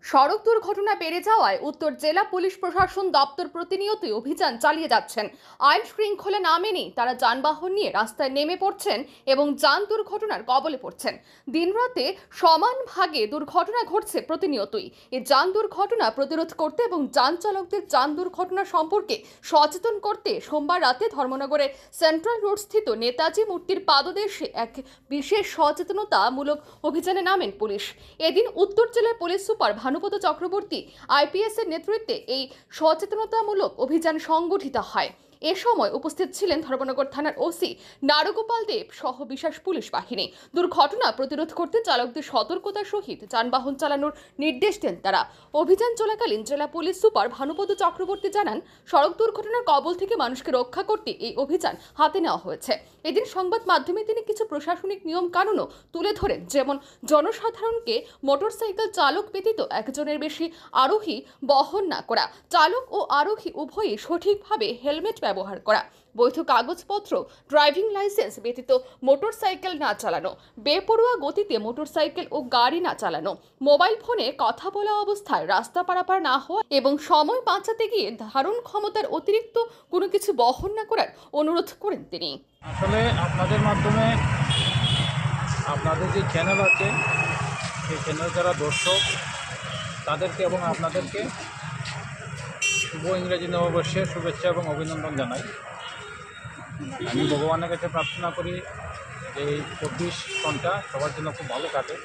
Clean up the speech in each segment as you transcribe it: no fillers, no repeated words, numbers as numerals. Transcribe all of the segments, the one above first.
সড়ক দুর্ঘটনা বেড়ে যাওয়ায় উত্তর জেলা পুলিশ প্রশাসন দপ্তর প্রতিনিয়তই অভিযান চালিয়ে যাচ্ছেন। আইন শৃঙ্খলা না মেনেই তারা যানবাহন নিয়ে রাস্তায় নেমে পড়ছেন এবং যান দুর্ঘটনার কবলে পড়ছেন। দিনরাতে সমান ভাগে দুর্ঘটনা ঘটছে প্রতিনিয়তই। এই যান দুর্ঘটনা প্রতিরোধ করতে এবং যান চালকদের যান দুর্ঘটনা সম্পর্কে সচেতন করতে সোমবার রাতে ধর্মনগরের সেন্ট্রাল রোড স্থিত নেতাজি মূর্তির পাদদেশে এক বিশেষ সচেতনতামূলক অভিযানে নামেন পুলিশ। এদিন উত্তর জেলার police super Bhanupat Chakraborty IPS এর নেতৃত্বে এই সচেতনতামূলক অভিযান সংগঠিত হয়। এ সময় উপস্থিত ছিলেন ধর্মনগর থানার ওসি নারগোপাল দেব সহ বিশেষ পুলিশ বাহিনী। দুর্ঘটনা প্রতিরোধ করতে চালকদের সতর্কতার সহিত যানবাহন চালানোর নির্দেশ দেন তারা। অভিযান চলাকালীন জেলা পুলিশ সুপার ভানুপত চক্রবর্তী জানান, সড়ক দুর্ঘটনার কবল থেকে মানুষকে রক্ষা করতে এই অভিযান হাতে নেওয়া হয়েছে। এদিন সংবাদ মাধ্যমে তিনি কিছু প্রশাসনিক নিয়ম কানুনও তুলে ধরেন, যেমন জনসাধারণকে মোটরসাইকেল চালক ব্যতীত একজনের বেশি আরোহী বহন না করা, চালক ও আরোহী উভয়ই সঠিকভাবে হেলমেট ব্যবহার করা, বৈধ কাগজপত্র ড্রাইভিং লাইসেন্স ব্যতীত মোটরসাইকেল না চালানো, বেপরোয়া গতিতে মোটরসাইকেল ও গাড়ি না চালানো, মোবাইল ফোনে কথা বলা অবস্থায় রাস্তা পারাপার না হওয়া এবং সময় বাঁচাতে গিয়ে ধারণ ক্ষমতার অতিরিক্ত কোনো কিছু বহন না করার অনুরোধ করেন তিনি। আসলে আপনাদের মাধ্যমে আপনাদের যে চ্যানেল আছে সেই চ্যানেল যারা দর্শক তাদেরকে এবং আপনাদেরকে শুভ ইংরেজি নববর্ষের শুভেচ্ছা এবং অভিনন্দন জানাই। আমি ভগবানের কাছে প্রার্থনা করি যে এই 24 ঘন্টা সবার জন্য খুব ভালো কাটে।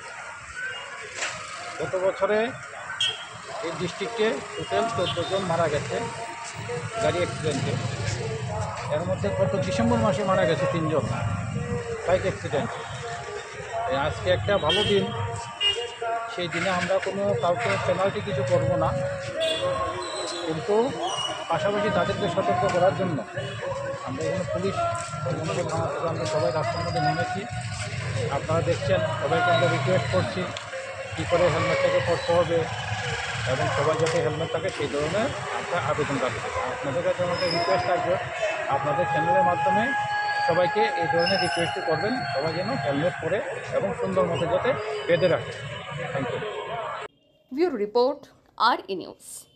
গত বছরে এই ডিস্ট্রিক্টে টোটাল 14 জন মারা গেছে গাড়ি অ্যাক্সিডেন্টে। এর মধ্যে গত ডিসেম্বর মাসে মারা গেছে 3 জন বাইক অ্যাক্সিডেন্ট। আজকে একটা ভালো দিন, সেই দিনে আমরা কোনো কাউকে পেনাল্টি কিছু করব না, কিন্তু পাশাপাশি তাদেরকে সতর্ক করার জন্য আমরা এখানে পুলিশ থানা থেকে আমরা সবাই রাস্তার মধ্যে নেমেছি। আপনারা দেখছেন, সবাইকে আমরা রিকোয়েস্ট করছি কী করে হেলমেটটাকে পরতে হবে এবং সবাই যাতে হেলমেট থাকে সেই ধরনের একটা আবেদন রাখতে হবে। আপনাদের কাছে আমাদের রিকোয়েস্ট থাকবে, আপনাদের চ্যানেলের মাধ্যমে সবাইকে এই ধরনের রিকোয়েস্টই করবেন, সবাই যেন হেলমেট পরে এবং সুন্দর মতো যাতে বেঁধে রাখে। Thank you. ব্যুরো রিপোর্ট, আর ই নিউজ।